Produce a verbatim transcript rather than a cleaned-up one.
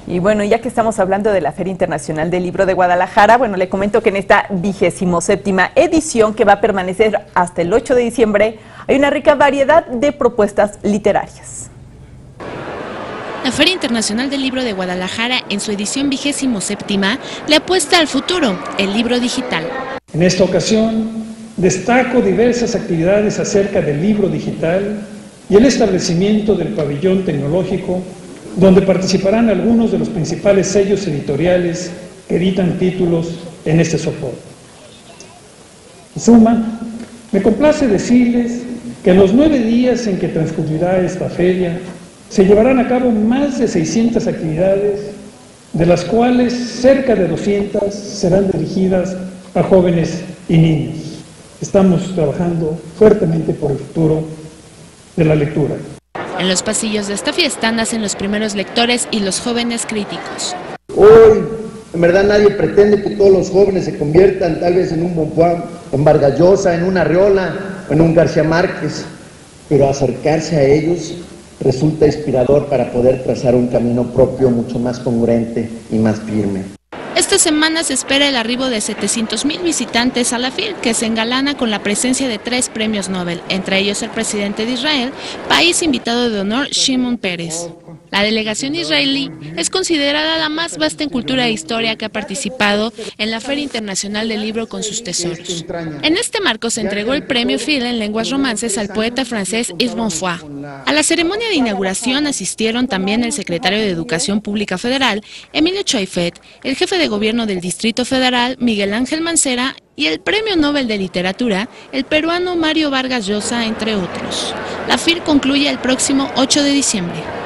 Y bueno, ya que estamos hablando de la Feria Internacional del Libro de Guadalajara, bueno, le comento que en esta vigésimo séptima edición, que va a permanecer hasta el ocho de diciembre, hay una rica variedad de propuestas literarias. La Feria Internacional del Libro de Guadalajara, en su edición vigésimo séptima, le apuesta al futuro, el libro digital. En esta ocasión, destaco diversas actividades acerca del libro digital y el establecimiento del pabellón tecnológico, donde participarán algunos de los principales sellos editoriales que editan títulos en este soporte. En suma, me complace decirles que en los nueve días en que transcurrirá esta feria, se llevarán a cabo más de seiscientas actividades, de las cuales cerca de doscientas serán dirigidas a jóvenes y niños. Estamos trabajando fuertemente por el futuro de la lectura. En los pasillos de esta fiesta nacen los primeros lectores y los jóvenes críticos. Hoy, en verdad, nadie pretende que todos los jóvenes se conviertan tal vez en un Bonfim, en Vargas Llosa, en un Arriola o en un García Márquez, pero acercarse a ellos resulta inspirador para poder trazar un camino propio mucho más congruente y más firme. Esta semana se espera el arribo de setecientos mil visitantes a la FIL, que se engalana con la presencia de tres premios Nobel, entre ellos el presidente de Israel, país invitado de honor Shimon Peres. La delegación israelí es considerada la más vasta en cultura e historia que ha participado en la Feria Internacional del Libro con sus tesoros. En este marco se entregó el premio Phil en lenguas romances al poeta francés Yves Bonfoy. A la ceremonia de inauguración asistieron también el secretario de Educación Pública Federal, Emilio Choifet, el jefe de gobierno del Distrito Federal, Miguel Ángel Mancera, y el premio Nobel de Literatura, el peruano Mario Vargas Llosa, entre otros. La FIL concluye el próximo ocho de diciembre.